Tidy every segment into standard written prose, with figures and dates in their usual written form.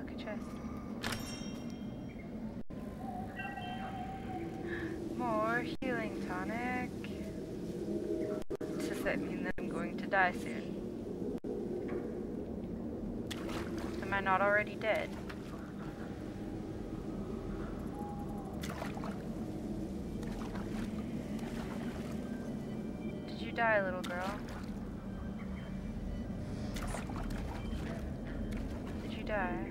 look, a chest. More healing tonic. Does that mean that I'm going to die soon? Am I not already dead? Did you die, little girl? Did you die?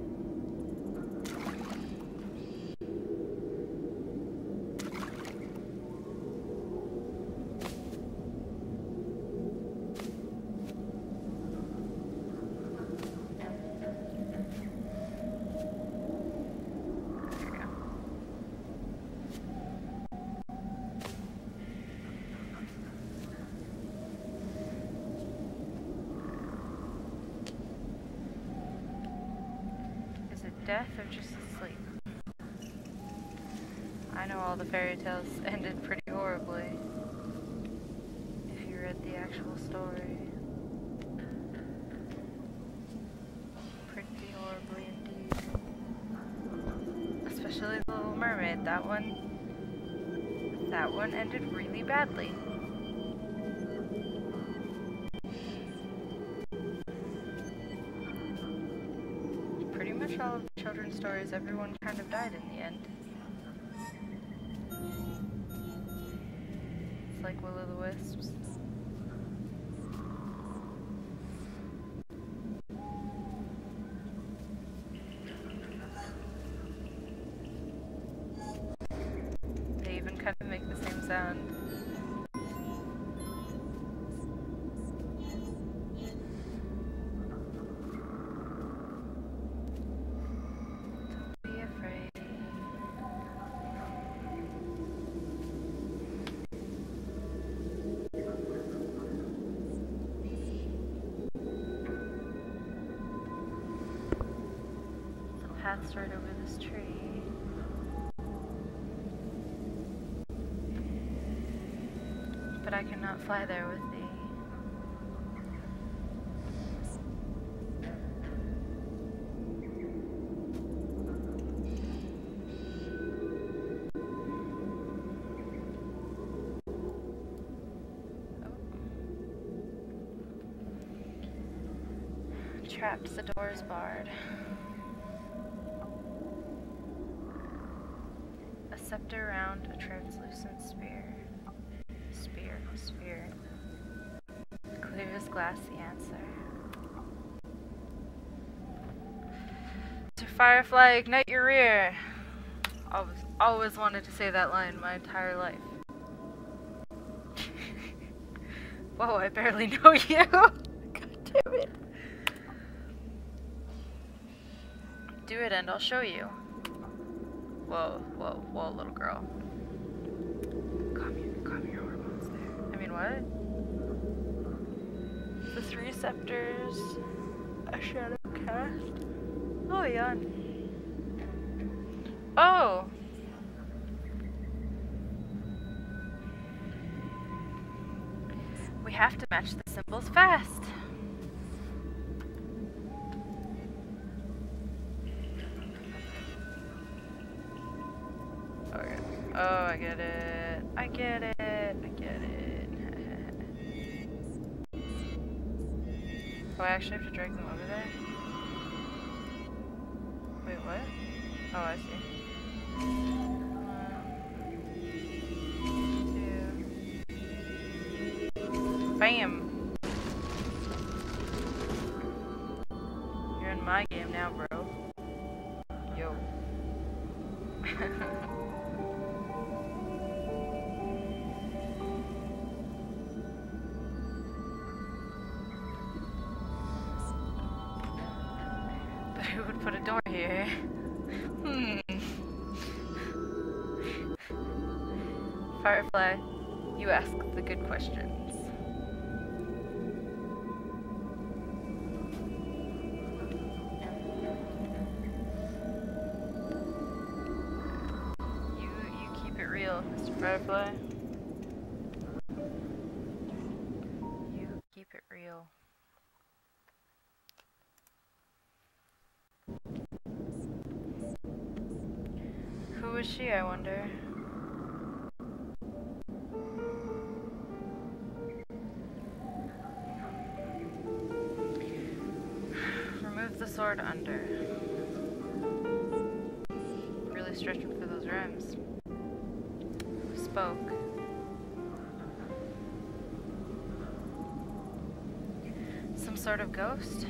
Death or just asleep? I know all the fairy tales ended pretty horribly. If you read the actual story. Pretty horribly indeed. Especially the Little Mermaid. That one ended really badly. All of the children's stories, everyone kind of died in the end. It's like Will-o'-the-Wisps. They even kind of make the same sound. Paths right over this tree. But I cannot fly there with thee. Oh. Trapped, the door is barred. Scepter round a translucent spear. Sphere. Clear as glass, the answer. To Firefly, ignite your rear. Always wanted to say that line my entire life. Whoa, I barely know you. God damn it. Do it and I'll show you. Whoa, little girl. Calm your hormones there. I mean, what? The 3 scepters, a shadow cast. Oh, yawn. Oh! We have to match the symbols fast. Oh, I get it. I get it. Oh, I actually have to drag them over there? Wait, what? Oh, I see. 1, 2. Bam! You're in my game now, bro. Yo. Who would put a door here? Firefly, you ask the good questions. You keep it real, Mr. Firefly. You keep it real. is she, I wonder? Remove the sword under. Really stretching for those rhymes. Who spoke? Some sort of ghost?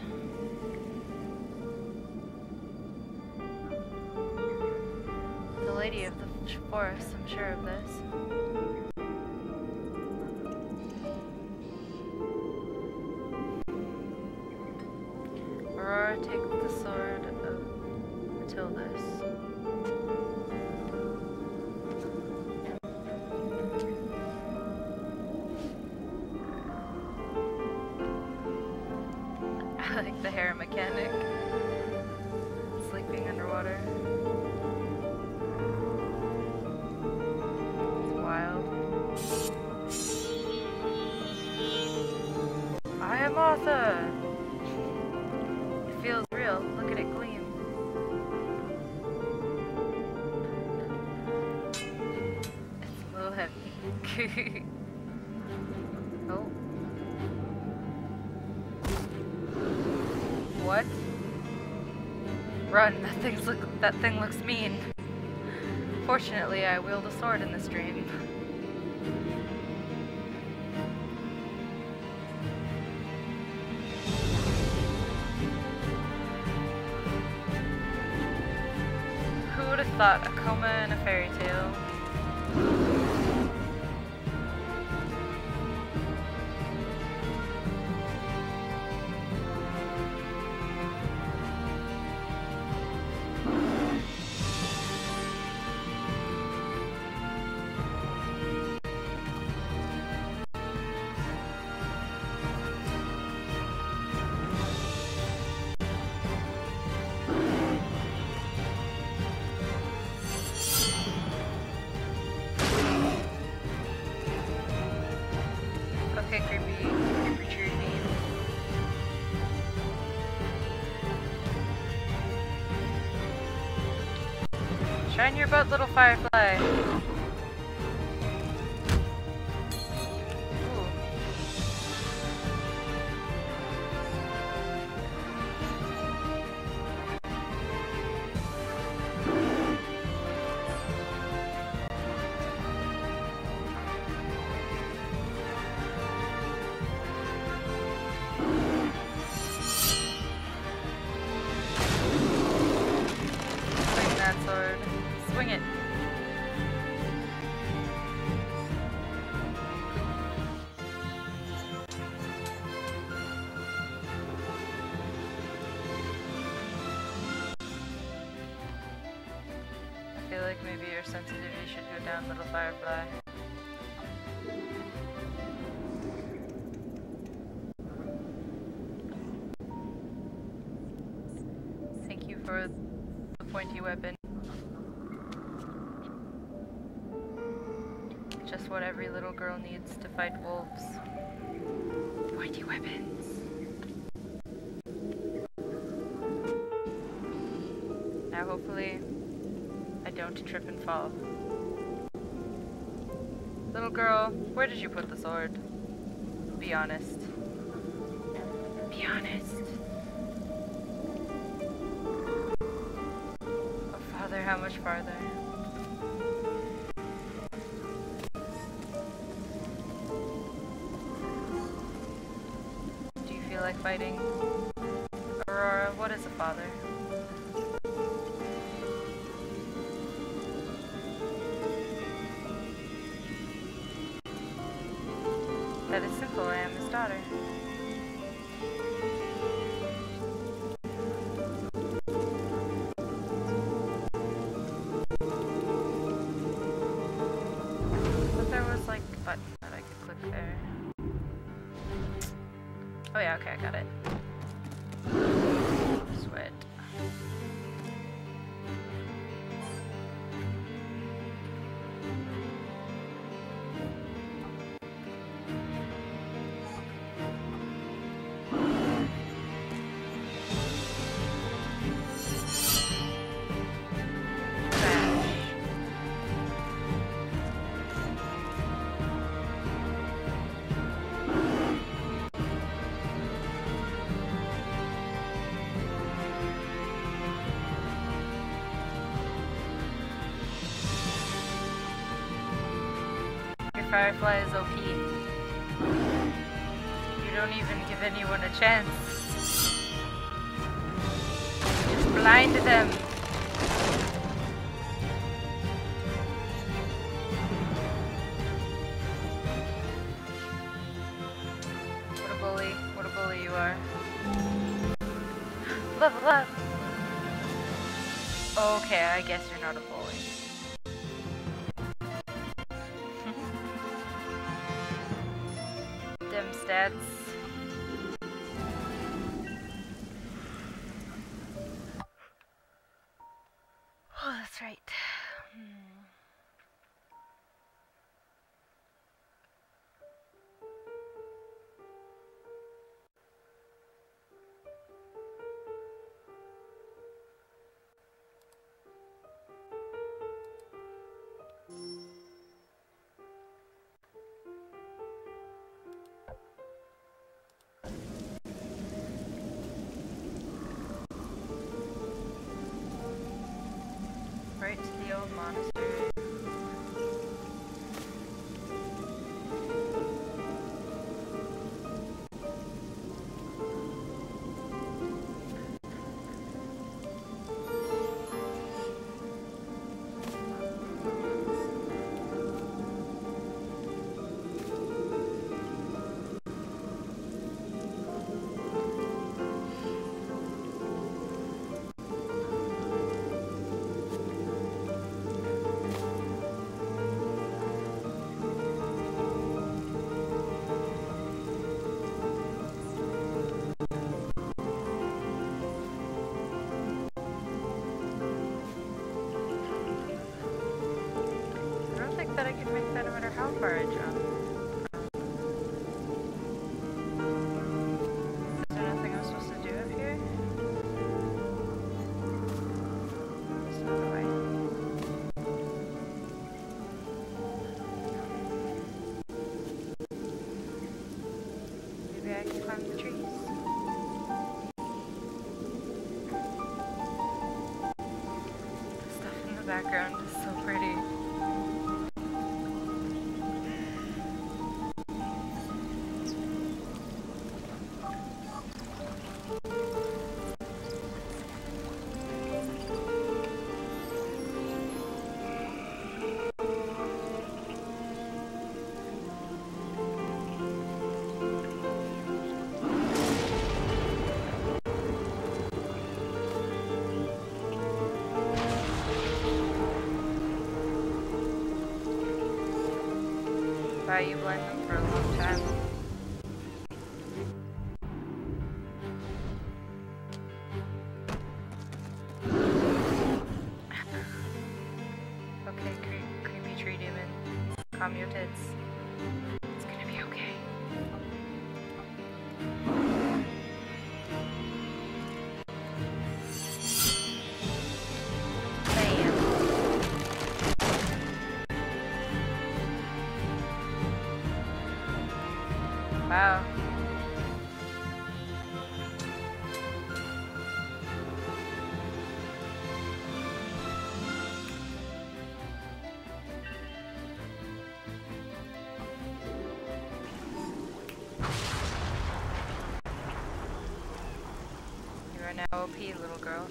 The lady of the forest, I'm sure of this. Aurora, take the sword of Matildas. I like the hair mechanic. Sleeping underwater. It's wild. I am Arthur! It feels real. Look at it gleam. It's a little heavy. Oh. What? Run, that thing looks mean. Fortunately, I wield a sword in this dream. Who would have thought a coma in a fairy tale? Okay, creepy tree. Shine your butt, little firefly. Swing it. I feel like maybe your sensitivity should go down, little firefly. Thank you for the pointy weapon. Just what every little girl needs to fight wolves. Pointy weapons. Now hopefully I don't trip and fall. Little girl, where did you put the sword? Be honest. Be honest. Oh Father, how much farther? Like fighting? Aurora, what is a father? That is simple, I am his daughter. But there was like a button that I could click there. Oh yeah, okay, I got it. Sweat. Firefly is OP. You don't even give anyone a chance. Just blind them. What a bully you are. Level up! Okay, I guess you're not a bully. Dim stats. Oh, that's right. Right to the old monastery. That I can make that no matter how far I jump. Is there nothing I'm supposed to do up here? There's no way. Maybe I can climb the trees. The stuff in the background is so pretty. You blend them for a long time. Okay, creepy tree demon. Calm your tits. It's gonna be okay. Wow. You are now OP, little girl.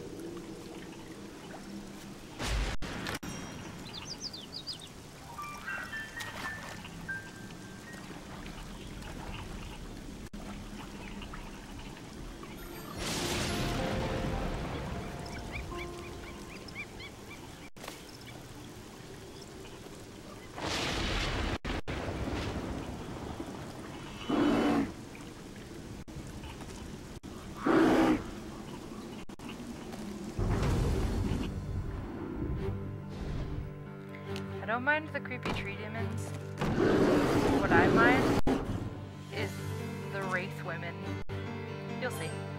I don't mind the creepy tree demons. What I mind is the wraith women. You'll see.